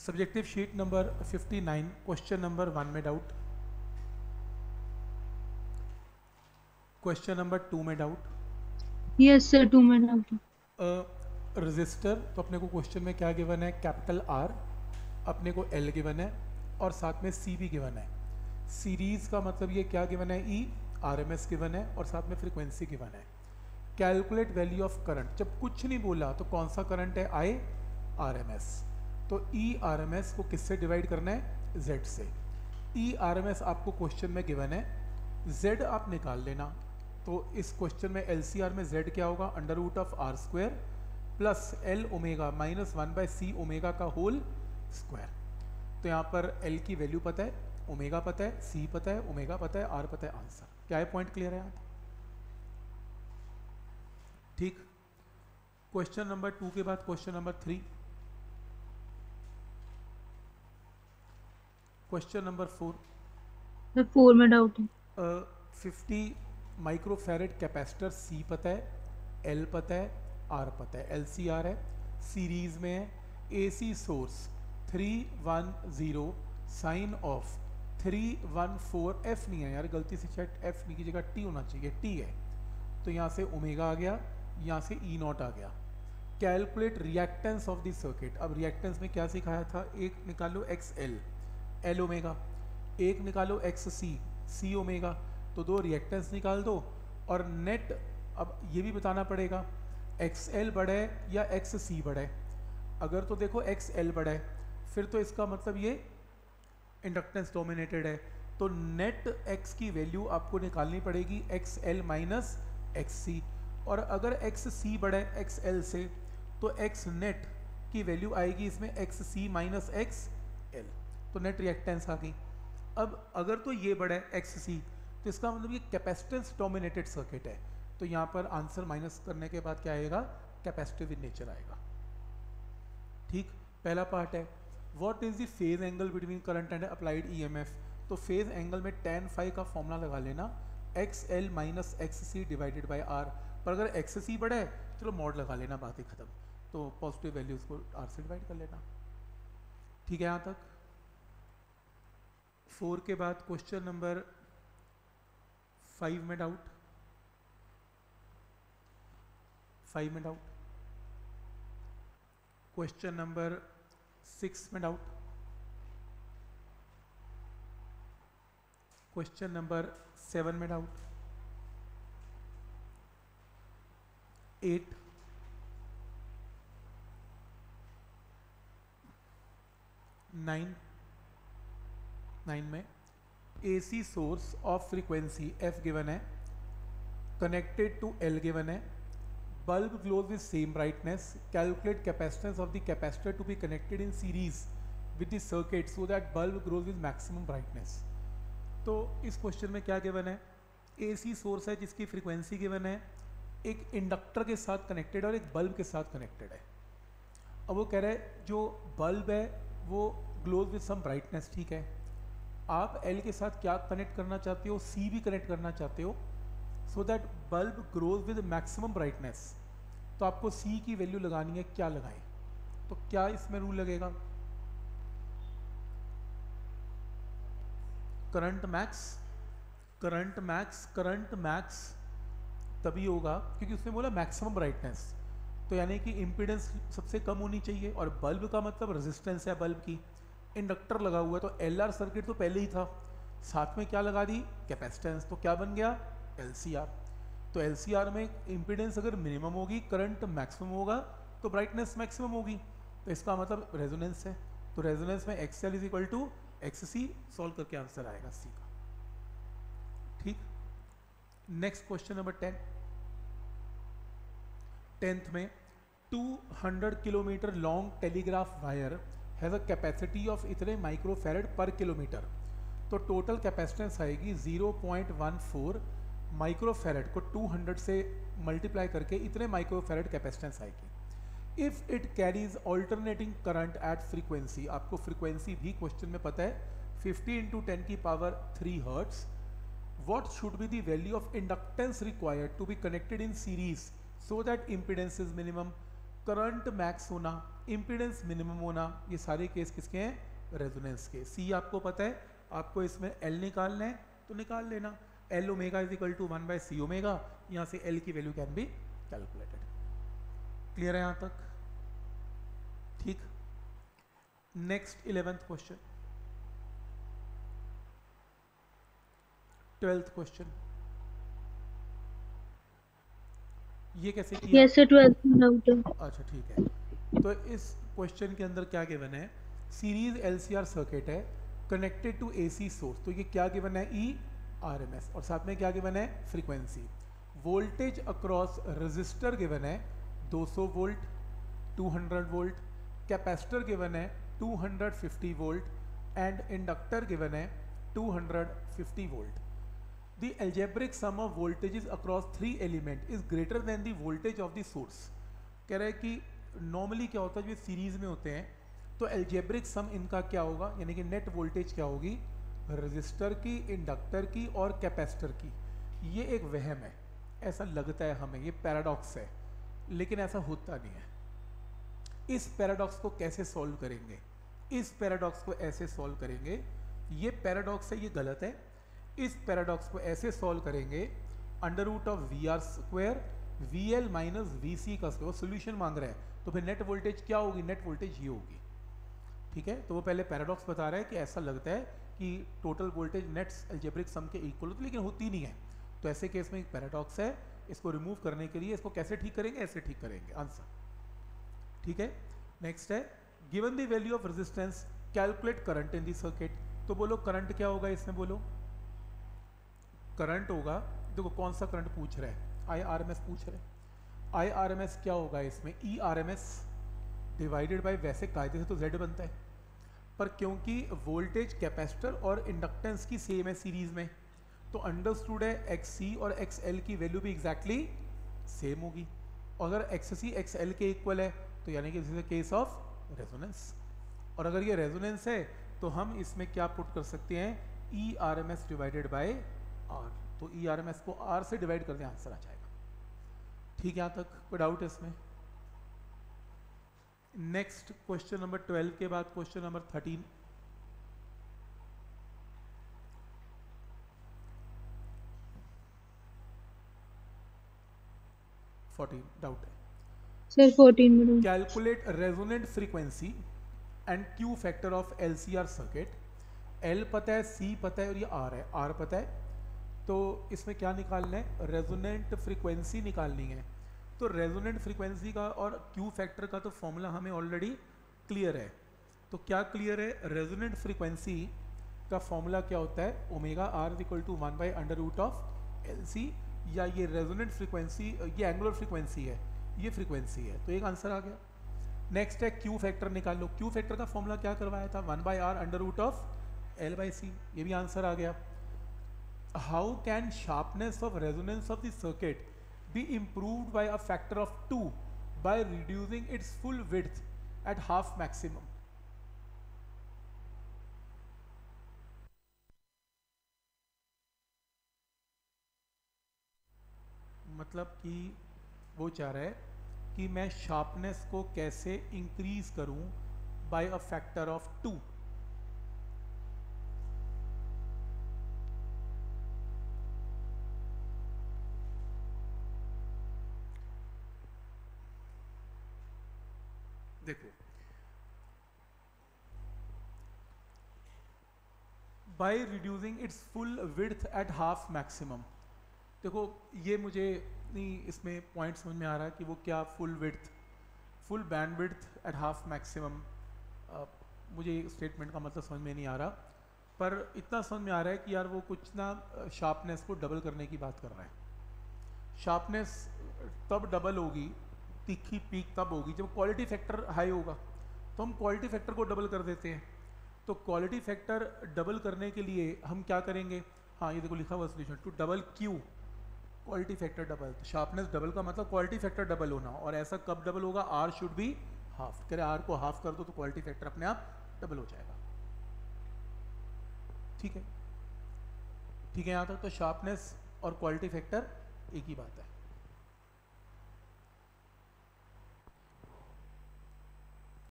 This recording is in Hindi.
Subjective sheet number 59 question number 1 में डाउट, क्वेश्चन नंबर 2 में doubt. Yes sir 2 minute. Register, तो अपने को क्वेश्चन में क्या गिवन है, कैपिटल आर, अपने को एल गिवन है और साथ में सी भी गिवन है। सीरीज का मतलब ये क्या गिवन है, E R M S given है और साथ में फ्रीक्वेंसी गिवन है। कैलकुलेट वैल्यू ऑफ करंट, जब कुछ नहीं बोला तो कौन सा करंट है, आई आर एम एस। तो ई आर एम एस को किससे डिवाइड करना है, जेड से। ई आर एम एस आपको क्वेश्चन में गिवन है, जेड आप निकाल लेना। तो इस क्वेश्चन में एल सी आर में जेड क्या होगा, under root of R square plus L omega minus 1/c omega का होल स्क्वायर। तो यहाँ पर एल की वैल्यू पता है, ओमेगा पता है, सी पता है, ओमेगा पता है, आर पता है, आंसर क्या है, पॉइंट क्लियर है यहाँ तक? ठीक। क्वेश्चन नंबर 2 के बाद question number 3, question number 4। Sir 4 में डाउट है। 50 माइक्रोफैरेड कैपेसिटर सी पता है, एल पता है, आर पता है, एल सी आर है, सीरीज में है, A C source 310 sine of 314, F नहीं है यार, गलती से शायद एफ नहीं की जगह टी होना चाहिए, टी है। तो यहाँ से ओमेगा आ गया, यहाँ से ई नॉट आ गया। Calculate reactance of the circuit. अब रिएक्टेंस में क्या सिखाया था, एक निकालो एक्स एल, एल ओमेगा, एक निकालो एक्स सी, सी ओमेगा। तो दो रिएक्टेंस निकाल दो और नेट, अब ये भी बताना पड़ेगा एक्स एल बड़ा है या एक्स सी बड़ा है। अगर तो देखो एक्स एल बड़ा है, फिर तो इसका मतलब ये इंडक्टेंस डोमिनेटेड है, तो नेट एक्स की वैल्यू आपको निकालनी पड़ेगी X L minus X C. और अगर एक्स सी बड़ा है एक्स एल से, तो एक्स नेट की वैल्यू आएगी इसमें X C minus X L, तो नेट रिएक्टेंस आ गई। अब अगर तो ये बड़ा है एक्स सी, तो इसका मतलब ये कैपेसिटेंस डोमिनेटेड सर्किट है, तो यहाँ पर आंसर माइनस करने के बाद क्या आएगा, कैपेसिटिव इन नेचर आएगा। ठीक, पहला पार्ट है what is the phase angle between current and applied EMF. तो फेज एंगल में tan फाई का फॉर्मूला लगा लेना, X L minus X C divided by R. पर अगर एक्स सी बड़ा है, चलो मॉड लगा लेना, बात ही खत्म। तो पॉजिटिव वैल्यूज को आर से डिवाइड कर लेना। ठीक है यहाँ तक। 4 के बाद क्वेश्चन नंबर 5 में डाउट, 5 में डाउट। क्वेश्चन नंबर 6 में डाउट, क्वेश्चन नंबर 7 में डाउट, 8, 9, 9 में AC source of frequency F given है, कनेक्टेड टू L गिवन है, bulb glows with same brightness, calculate capacitance of the capacitor to be connected in series with the circuit so that bulb grows with maximum brightness। तो इस क्वेश्चन में क्या गिवन है, AC सोर्स है जिसकी फ्रीक्वेंसी गिवन है, एक इंडक्टर के साथ कनेक्टेड और एक बल्ब के साथ कनेक्टेड है। अब वो कह रहा है जो बल्ब है वो ग्लोज विद सम ब्राइटनेस, ठीक है। आप L के साथ क्या कनेक्ट करना चाहते हो, C भी कनेक्ट करना चाहते हो, so that bulb glows with maximum brightness. तो आपको C की वैल्यू लगानी है, क्या लगाएं, तो क्या इसमें रूल लगेगा, current max, current max, current max तभी होगा क्योंकि उसने बोला मैक्सिमम ब्राइटनेस, तो यानी कि इम्पीडेंस सबसे कम होनी चाहिए, और बल्ब का मतलब रेजिस्टेंस है बल्ब की। इंडक्टर लगा हुआ है तो LR सर्किट तो पहले ही था, साथ में क्या लगा दी, कैपेसिटेंस, तो क्या बन गया, LCR। तो LCR में इम्पीडेंस अगर मिनिमम होगी, करंट मैक्सिमम होगा, तो ब्राइटनेस मैक्सिमम होगी, तो इसका मतलब रेजोनेंस है। तो रेजोनेंस में XL is equal to XC, solve करके आंसर आएगा C का। ठीक। नेक्स्ट क्वेश्चन नंबर 10, 10th में 200 kilometre long telegraph wire has a capacity of इतने माइक्रोफैरड पर किलोमीटर। तो टोटल कैपेसिटेंस आएगी 0.14 माइक्रोफैरड को 200 से मल्टीप्लाई करके इतने माइक्रोफैरड कैपेसिटेंस आएगी। If it carries alternating current at frequency, आपको फ्रीक्वेंसी भी क्वेश्चन में पता है, 50 × 10⁻³ hertz. What should be the value of inductance required to be connected in series so that impedance is minimum? Current max होना, इम्पीडेंस मिनिमम होना, ये सारे केस किसके हैं? रेजोनेंस के। सी आपको पता है, आपको इसमें एल निकालना है तो निकाल लेना, L omega is equal to 1/c omega, यहाँ से एल की value can be calculated. Clear है यहाँ तक? ठीक। Next 11th question, 12th question, ये कैसे किया? Yes, sir. 12th में डाउट है। अच्छा ठीक है, तो इस क्वेश्चन के अंदर क्या गिवन है? सीरीज एलसीआर सर्किट है कनेक्टेड टू एसी सोर्स, तो ये क्या गिवन है? ई आर एम एस, और साथ में क्या गिवन है? Frequency. Voltage across resistor given है 200 वोल्ट, 200 वोल्ट, कैपेसिटर गिवन है 250 वोल्ट एंड इंडक्टर गिवन है 250 volt. The algebraic sum of voltages across three element is greater than the voltage of the source। कह रहा है कि नॉर्मली क्या होता है, जो सीरीज में होते हैं तो एल्जेब्रिक सम इनका क्या होगा, यानी कि नेट वोल्टेज क्या होगी? रजिस्टर की, इंडक्टर की और कैपेसिटर की। ये एक वहम है, ऐसा लगता है हमें, ये पैराडॉक्स है, लेकिन ऐसा होता नहीं है। इस पैराडॉक्स को कैसे सॉल्व करेंगे? इस पैराडॉक्स को ऐसे सॉल्व करेंगे, ये पैराडॉक्स है, ये गलत है। इस पैराडॉक्स को ऐसे सॉल्व करेंगे, under root of V R square V L minus V C का स्क्वायर। सोल्यूशन मांग रहा है तो फिर नेट वोल्टेज क्या होगी? नेट वोल्टेज ये होगी। ठीक है, तो वो पहले पैराडॉक्स बता रहा है कि ऐसा लगता है कि total voltage net algebraic sum के इक्वल होती है, लेकिन होती नहीं है। तो ऐसे केस में एक पैराडॉक्स है, इसको रिमूव करने के लिए इसको कैसे ठीक करेंगे? ऐसे ठीक करेंगे, आंसर। ठीक है, नेक्स्ट है given the value of resistance calculate current in the circuit. तो बोलो करंट क्या होगा इसमें? बोलो करंट होगा, देखो कौन सा करंट पूछ रहा है? आई आर एम एस पूछ रहे हैं। आई आर एम एस क्या होगा इसमें? E R M S divided by, वैसे कायदे से तो जेड बनता है, पर क्योंकि वोल्टेज कैपेसिटर और इंडक्टेंस की सेम है सीरीज में, तो अंडरस्टूड है एक्स सी और एक्स एल की वैल्यू भी एग्जैक्टली सेम होगी। अगर एक्स सी एक्स एल के इक्वल है तो यानी कि this is a case of resonance. और अगर ये रेजोनेंस है तो हम इसमें क्या पुट कर सकते हैं? E R M S divided by R. तो ई आर एम एस को आर से डिवाइड कर दें, आंसर आ जाएगा। ठीक है, यहाँ तक कोई डाउट है इसमें? नेक्स्ट क्वेश्चन नंबर 12 के बाद क्वेश्चन नंबर 13, डाउट है सर 14 में doubt. Calculate resonant frequency and Q factor of LCR circuit. L पता है, सी पता है और ये आर है, आर पता है। तो इसमें क्या निकालना है? रेजोनेंट फ्रीक्वेंसी निकालनी है। तो रेजोनेंट फ्रीक्वेंसी का और क्यू फैक्टर का तो फॉर्मूला हमें ऑलरेडी क्लियर है। तो क्या क्लियर है? रेजोनेंट फ्रीक्वेंसी का फॉर्मूला क्या होता है? ओमेगा आर इक्वल टू 1/√ऑफ एल सी, या ये रेजोनेंट फ्रीक्वेंसी, ये एंगुलर फ्रीक्वेंसी है, ये फ्रीक्वेंसी है। तो एक आंसर आ गया। नेक्स्ट है क्यू फैक्टर निकाल लो। क्यू फैक्टर का फॉर्मूला क्या करवाया था? 1/r√ऑफ L/c, ये भी आंसर आ गया। How can sharpness of resonance of the circuit be improved by a factor of 2 by reducing its full width at half maximum? मतलब कि वो चाह रहा है कि मैं शार्पनेस को कैसे इंक्रीज करूं बाय अ फैक्टर ऑफ 2। देखो, by reducing its full width at half maximum. देखो ये मुझे नहीं इसमें पॉइंट समझ में आ रहा है कि वो क्या full width, full bandwidth at half maximum, मुझे स्टेटमेंट का मतलब समझ में नहीं आ रहा, पर इतना समझ में आ रहा है कि यार वो कुछ ना शार्पनेस को डबल करने की बात कर रहा है। शार्पनेस तब डबल होगी, तीखी पीक तब होगी जब क्वालिटी फैक्टर हाई होगा। तो हम क्वालिटी फैक्टर को डबल कर देते हैं। तो क्वालिटी फैक्टर डबल करने के लिए हम क्या करेंगे? हाँ ये देखो लिखा हुआ solution, to double Q quality factor double. तो शार्पनेस डबल का मतलब क्वालिटी फैक्टर डबल होना, और ऐसा कब डबल होगा? R should be half. कह रहे आर को हाफ कर दो तो क्वालिटी फैक्टर अपने आप डबल हो जाएगा। ठीक है, ठीक है, यहाँ तक तो शार्पनेस और क्वालिटी फैक्टर एक ही बात है।